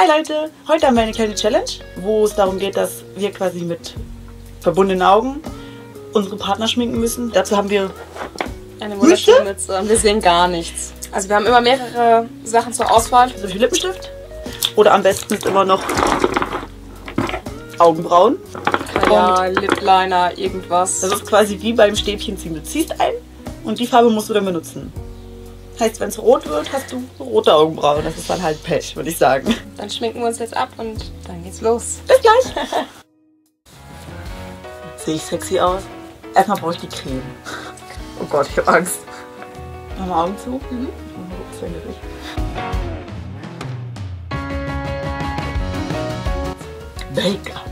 Hi Leute, heute haben wir eine kleine Challenge, wo es darum geht, dass wir quasi mit verbundenen Augen unsere Partner schminken müssen. Dazu haben wir eine wunderschöne Mütze und wir sehen gar nichts. Also wir haben immer mehrere Sachen zur Auswahl. so viel Lippenstift oder am besten ist immer noch Augenbrauen. Ja, Lip Liner, irgendwas. Das ist quasi wie beim Stäbchenziehen. Du ziehst ein und die Farbe musst du dann benutzen. Heißt, wenn es rot wird, hast du rote Augenbrauen. Das ist dann halt Pech, würde ich sagen. Dann schminken wir uns jetzt ab und dann geht's los. Bis gleich! Sehe ich sexy aus? Erstmal brauche ich die Creme. Oh Gott, ich habe Angst. Mach mal Augen zu. Make-up.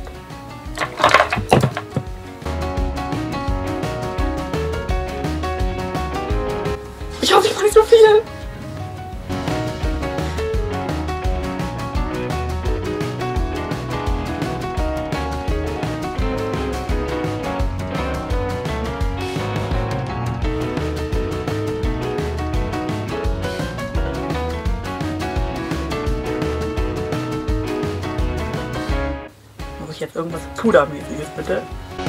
Ich hoffe, ich mache nicht so viel. Mache ich jetzt irgendwas Pudermäßiges, bitte?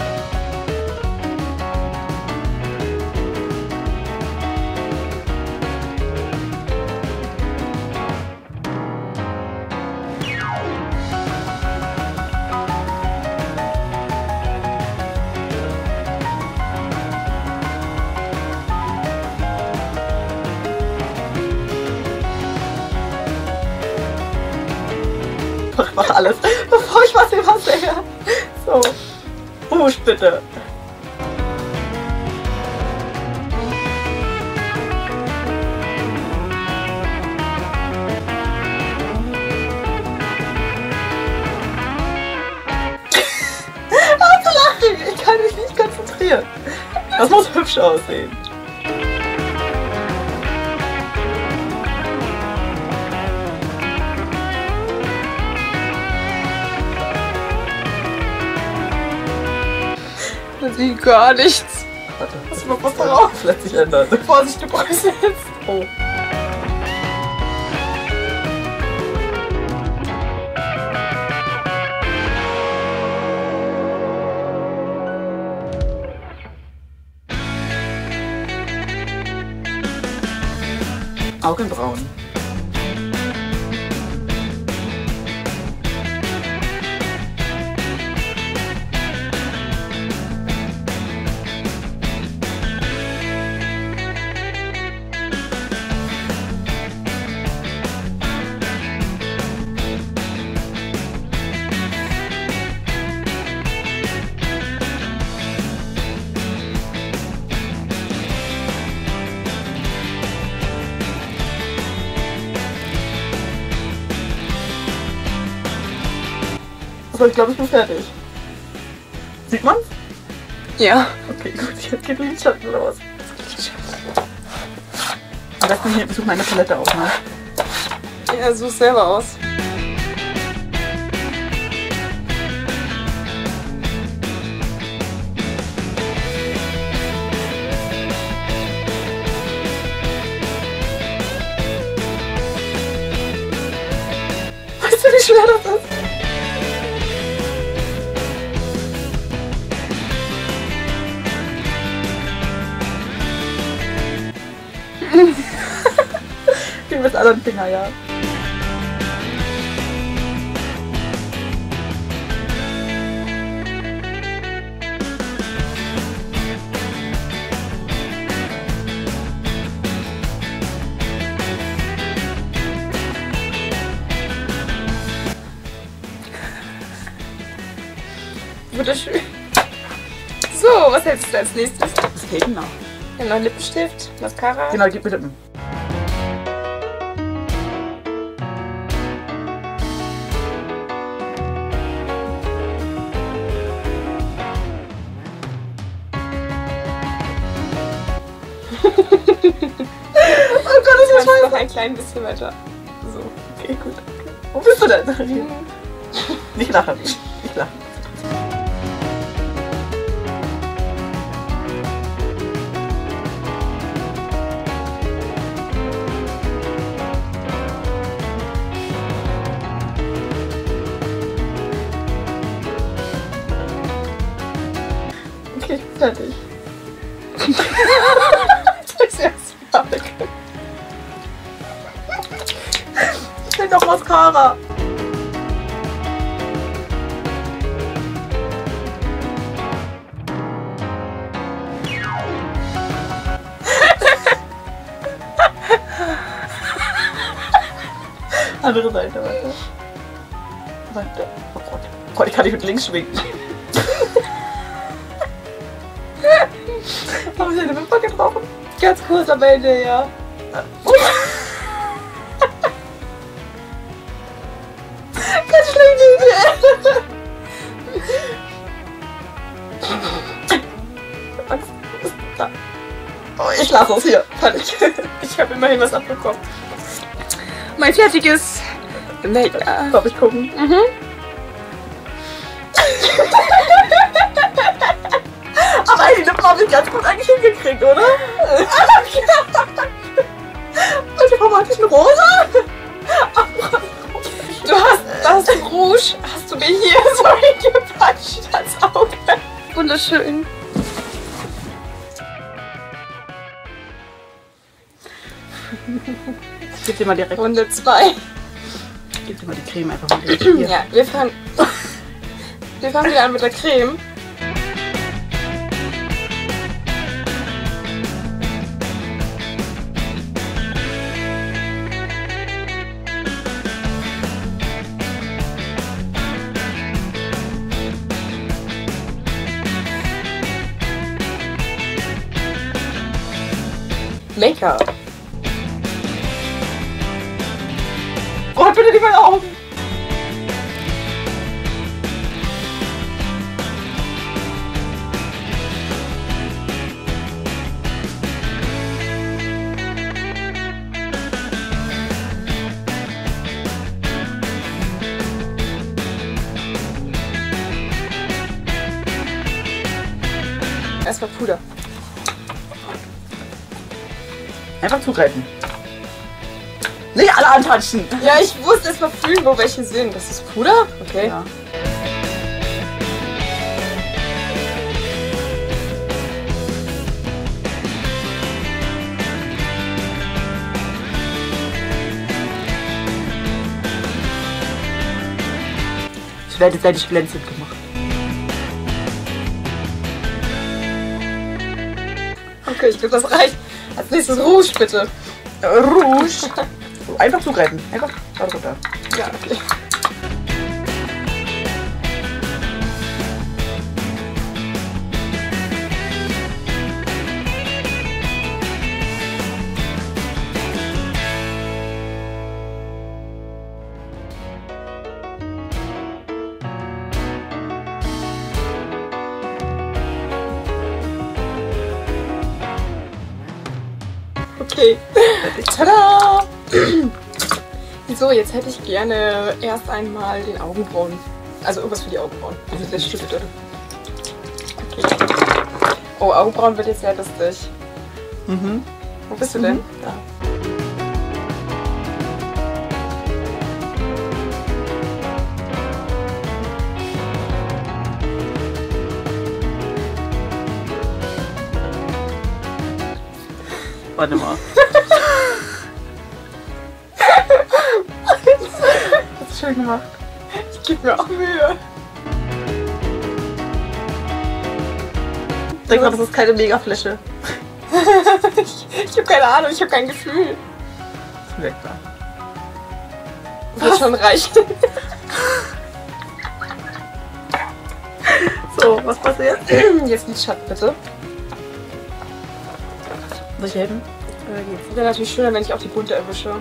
Ich mache alles, bevor ich was übersehe. So, Rouge bitte. Zu lachen, ich kann mich nicht konzentrieren. Das muss hübsch aussehen. Man sieht gar nichts. Warte, das muss was darauf vielleicht sich ändern. Vorsicht, du brauchst jetzt. Oh. Augenbrauen. So, ich glaube, ich bin fertig. Sieht man's? Ja. Okay, gut. Jetzt geht Lidschatten los. Am besten hier, such meine Palette auf, ne? Ja, such selber aus. Weißt du, wie schwer das ist? Wie mit anderen Finger, ja. Wunderschön. So, was hältst du als nächstes? Was fehlt denn noch? Wir haben noch einen Lippenstift, Mascara. Genau, gib mir Lippen. Oh Gott, das ist noch scheiße. ein klein bisschen weiter. So. Okay, gut. Wo bist du denn? Nicht lachen. Nicht lachen. Fertig. Das ist jetzt fertig. Ich will noch Mascara. Andere Seite, warte. Warte. Oh Gott. Oh Gott, ich kann nicht mit links schwingen. Habe ich eine Wimper gebrochen? Ganz kurz am Ende, ja. Ganz schlechte Idee. Oh, ich lasse es hier. Fertig. Ich habe immerhin was abbekommen. Mein fertiges Make-up. Darf ich gucken? Mhm. Aber die Lippen habe ich ganz gut eigentlich hingekriegt, oder? Und die Farbe hatte ich eine rosa. Du hast das Rouge, hast du mir hier so hingepatscht als Auge. Wunderschön. Ich gebe dir mal direkt. Runde 2. Ich gebe dir mal die Creme einfach mal direkt hier. Ja, wir fangen wieder an mit der Creme. Make-up. Gott, bitte nicht meine Augen. Erstmal Puder. Einfach zugreifen. Nicht alle antatschen. Ja, ich wusste erst mal fühlen, wo welche sind. Das ist Puder? Okay. Ja. Ich werde seit glänzend gemacht. Okay, ich glaube, das reicht. Als nächstes Rouge, bitte. Rouge. So, einfach zugreifen. Einfach darunter. Ja, okay. Okay. Tada! So, jetzt hätte ich gerne erst einmal den Augenbrauen. Also irgendwas für die Augenbrauen. Also das Stift, oder? Okay. Oh, Augenbrauen wird jetzt sehr lustig. Mhm. Wo bist du denn? Da. Warte mal. Das ist schön gemacht. Ich gebe mir auch Mühe. Ich denke mal, das ist keine Megafläche. Ich habe keine Ahnung, ich habe kein Gefühl. Ist weg da. Wird schon reichen. So, was passiert? Jetzt Lidschatten bitte. Soll ich helfen? Geht's. Wäre natürlich schöner, wenn ich auch die bunte erwische.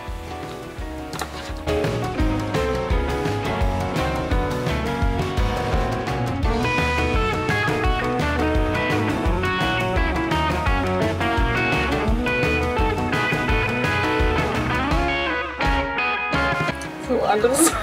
So, andere Seite.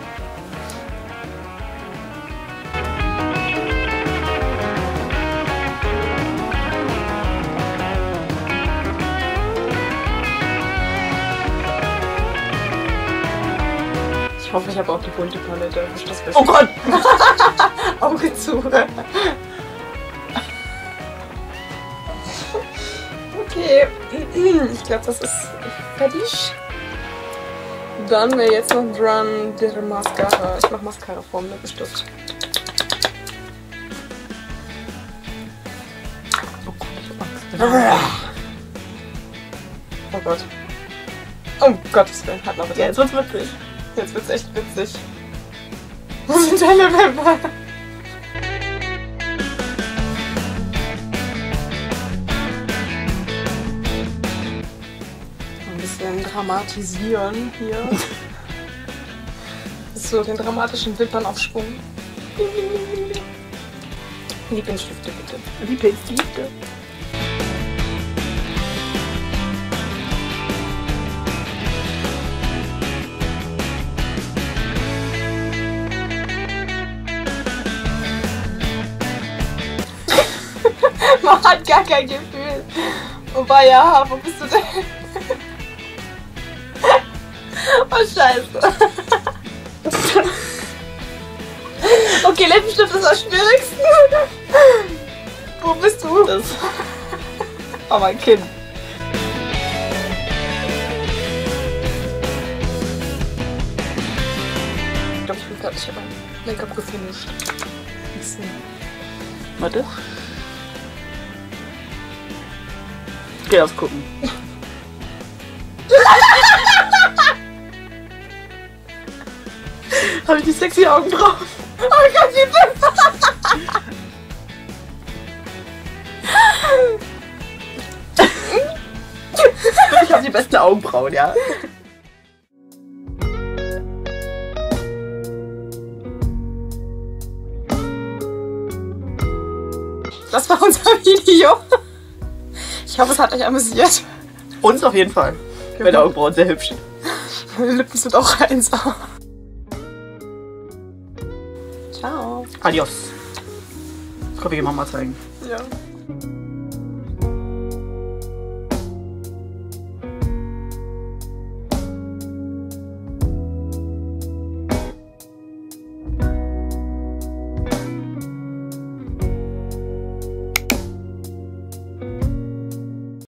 Ich hoffe, ich habe auch die bunte Palette erwischt. Das Oh Gott! Auge zu. Okay, ich glaube, das ist fertig. Dann wäre jetzt noch dran der Mascara. Ich mache Mascara vor dem Lippenstift. Oh Gott, ich hab Angst. Oh Gott. Oh Gottes Willen, halt mal bitte. Ja, jetzt wird's witzig. Jetzt wird's echt witzig. Wo sind deine Member? Ein bisschen dramatisieren hier. So, den dramatischen Wimpernaufschwung. Lieblingsstifte bitte. Lieblingsstifte. Man hat gar kein Gefühl. Wobei, ja, wo bist du denn? Oh, scheiße. Okay, Lippenstift ist das Schwierigste. Wo bist du? Das. Oh, mein Kind. Ich glaube, ich bin fertig, aber Make-up gefinisht. Warte. Geh aufs Gucken. Habe ich die sexy Augenbrauen? Oh Gott, wie besser! Ich habe die besten Augenbrauen, ja. Das war unser Video. Ich hoffe, es hat euch amüsiert. Uns auf jeden Fall. Meine Augenbrauen sehr hübsch. Meine Lippen sind auch einsam. Ciao. Adios. Das kann ich dir Mama zeigen. Ja.